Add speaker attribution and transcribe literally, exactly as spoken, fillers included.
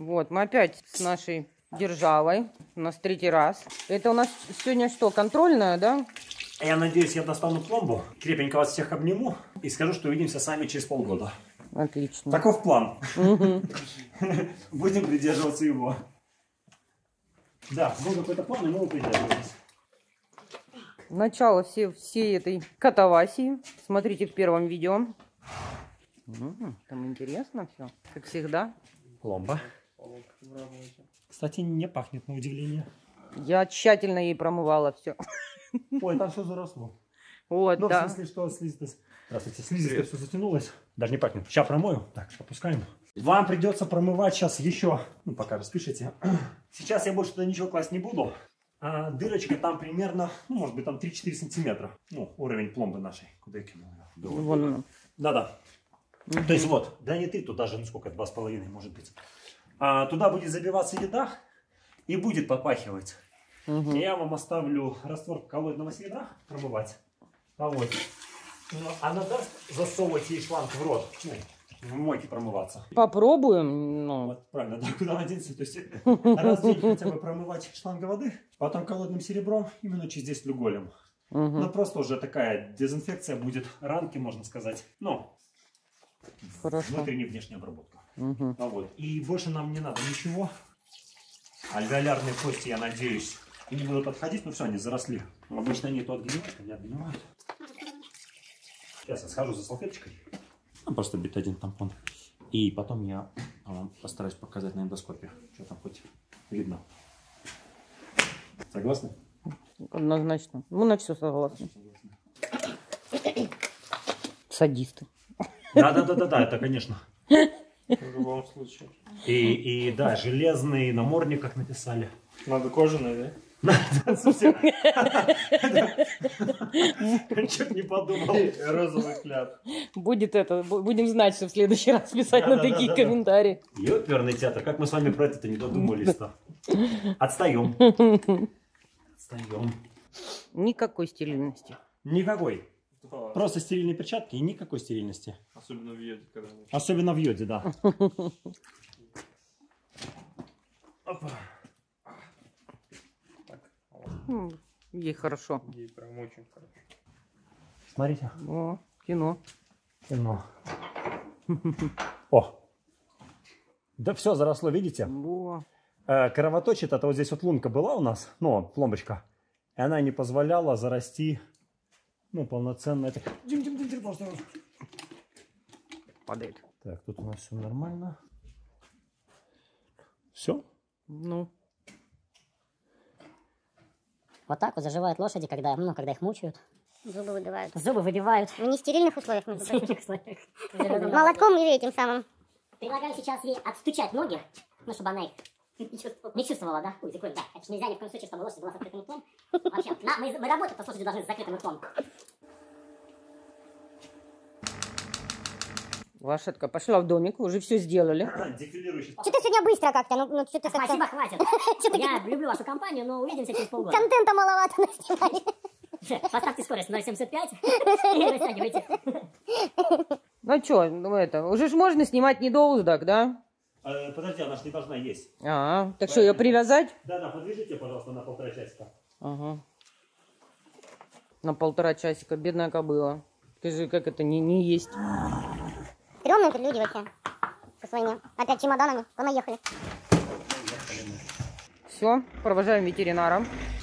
Speaker 1: Вот, мы опять с нашей державой. У нас третий раз. Это у нас сегодня что, контрольная, да?
Speaker 2: Я надеюсь, я достану пломбу, крепенько вас всех обниму и скажу, что увидимся с вами через полгода.
Speaker 1: Отлично.
Speaker 2: Таков план. Будем придерживаться его. Да, был какой-то план, и мы его придерживаемся.
Speaker 1: Начало всей, всей этой катавасии. Смотрите в первом видео. Угу, там интересно все, как всегда.
Speaker 2: Пломба. Кстати, не пахнет, на удивление.
Speaker 1: Я тщательно ей промывала все.
Speaker 2: Ой, там все заросло.
Speaker 1: Вот,
Speaker 2: ну,
Speaker 1: да.
Speaker 2: в смысле, что слизистая... Здравствуйте, слизистая все затянулось. Даже не пахнет. Сейчас промою. Так, опускаем. Вам придется промывать сейчас еще. Ну, пока распишите. Сейчас я больше туда ничего класть не буду. А дырочка там примерно, ну, может быть, там три-четыре сантиметра. Ну, уровень пломбы нашей. Куда я кинул?
Speaker 1: Вон.
Speaker 2: Да-да. Mm-hmm. То есть вот, да не три, тут даже, ну сколько, два с половиной, может быть. А, туда будет забиваться еда и будет попахивать. Mm-hmm. Я вам оставлю раствор коллоидного серебра промывать. А вот. Она даст засовывать ей шланг в рот. Ну, в мойке промываться.
Speaker 1: Попробуем. Ну.
Speaker 2: Вот, правильно, да, куда она денется. То есть раз в день хотя бы промывать шланг воды, потом коллоидным серебром и минут через десять люголем. Mm-hmm. Ну просто уже такая дезинфекция будет, ранки, можно сказать. Ну,
Speaker 1: хорошо.
Speaker 2: Внутренняя и внешняя обработка.
Speaker 1: Угу.
Speaker 2: А вот. И больше нам не надо ничего. Альвеолярные кости, я надеюсь, не будут отходить, но все, они заросли. Обычно они то отгнивают, то не отгнивают. Сейчас я схожу за салфеточкой. Ну, просто бетадин тампон. И потом я вам постараюсь показать на эндоскопе, что там хоть видно. Согласны?
Speaker 1: Однозначно. Мы на все согласны. Садисты.
Speaker 2: Да, да, да, да, да, это конечно.
Speaker 3: В любом случае.
Speaker 2: И, и да, железный намордник, как написали.
Speaker 3: Надо кожаный,
Speaker 2: да? Совсем. Чуть не подумал.
Speaker 3: Розовый кляп.
Speaker 1: Будет это, будем знать, что в следующий раз писать на такие комментарии.
Speaker 2: Ёперный театр, как мы с вами про это не додумались-то? Отстаем. Отстаем.
Speaker 1: Никакой стерильности.
Speaker 2: Никакой. Просто стерильные перчатки и никакой стерильности.
Speaker 3: Особенно в йоде. Когда
Speaker 2: Особенно в йоде, да. Опа.
Speaker 3: Так.
Speaker 1: Ей хорошо.
Speaker 3: Ей прям очень хорошо.
Speaker 2: Смотрите.
Speaker 1: О, кино.
Speaker 2: Кино. О. Да все заросло, видите?
Speaker 1: О.
Speaker 2: Э, кровоточит, это вот здесь вот лунка была у нас, ну, пломбочка. И она не позволяла зарасти. Ну, полноценно это... Дим, Дим, Дим, Дим, просто...
Speaker 1: Падает.
Speaker 2: Так, тут у нас все нормально. Все?
Speaker 1: Ну.
Speaker 4: Вот так вот заживают лошади, когда, ну, когда их мучают.
Speaker 5: Зубы выбивают.
Speaker 4: Зубы выбивают.
Speaker 5: В нестерильных условиях.
Speaker 4: В стерильных условиях.
Speaker 5: Молотком или этим самым.
Speaker 4: Предлагаю сейчас ей отстучать ноги, ну, чтобы она их не чувствовала, не чувствовала, да? Ой, закрой, да. Это же нельзя ни в коем случае, чтобы лошадь была с открытым ртом. Вообще, на, мы, мы работаем, с лошадью должны с закрытым ртом.
Speaker 1: Лошадка пошла в домик, уже все сделали.
Speaker 5: Что-то сегодня быстро как-то. Ну, ну, что-то
Speaker 4: Спасибо, хватит. Я люблю вашу компанию, но увидимся через полгода.
Speaker 5: Контента маловато наснимали.
Speaker 4: Поставьте скорость ноль семьдесят пять и растягивайте.
Speaker 1: Ну что, ну это, уже ж можно снимать недоуздок, да?
Speaker 2: Э, подожди, она же не должна есть.
Speaker 1: А, так что, ее привязать?
Speaker 2: Да, да, подвяжите, пожалуйста, на полтора часика.
Speaker 1: Ага. На полтора часика, бедная кобыла. Ты же как это, не, не есть.
Speaker 5: Стрёмные тут люди вообще. Со своими опять чемоданами. Понаехали.
Speaker 1: Все, провожаем ветеринара.